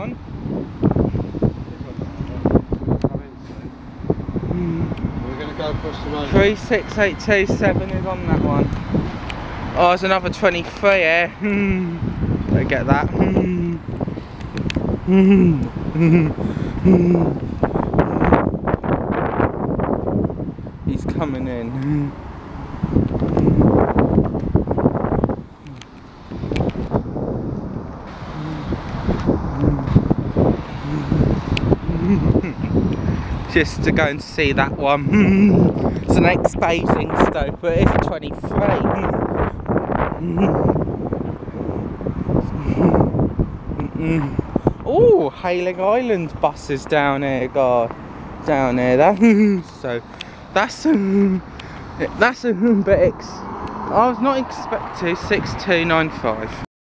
one. We're going to go across the road. 36827 is on that one. Oh, there's another 23 here. Don't get that. He's coming in. Just to go and see that one. It's an ex-bathing stove, but it's 23. Oh, Hailing Island buses down here, God, down here. So that's a bit. I was not expecting 6295.